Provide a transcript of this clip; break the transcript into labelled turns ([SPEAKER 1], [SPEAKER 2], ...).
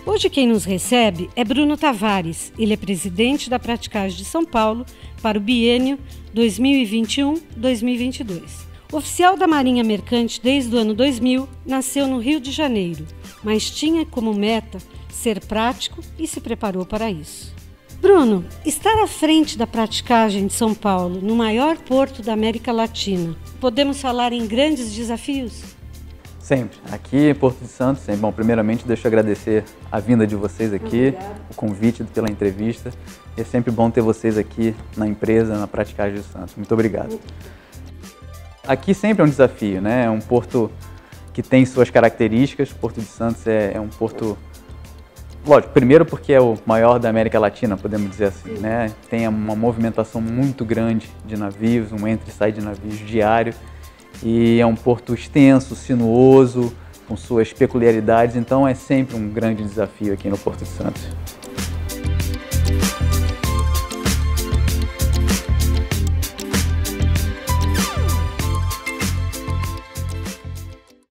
[SPEAKER 1] Hoje quem nos recebe é Bruno Tavares. Ele é presidente da Praticagem de São Paulo para o biênio 2021-2022. Oficial da Marinha Mercante desde o ano 2000, nasceu no Rio de Janeiro, mas tinha como meta ser prático e se preparou para isso. Bruno, estar à frente da Praticagem de São Paulo, no maior porto da América Latina, podemos falar em grandes desafios?
[SPEAKER 2] Sempre. Aqui em Porto de Santos, bom, primeiramente deixo eu agradecer a vinda de vocês aqui, o convite pela entrevista. É sempre bom ter vocês aqui na empresa, na Praticagem de Santos. Muito obrigado. Aqui sempre é um desafio, né? É um porto que tem suas características. Porto de Santos é um porto, lógico, primeiro porque é o maior da América Latina, podemos dizer assim, né? Tem uma movimentação muito grande de navios, um entra e sai de navios diário. E é um porto extenso, sinuoso, com suas peculiaridades, então é sempre um grande desafio aqui no Porto de Santos.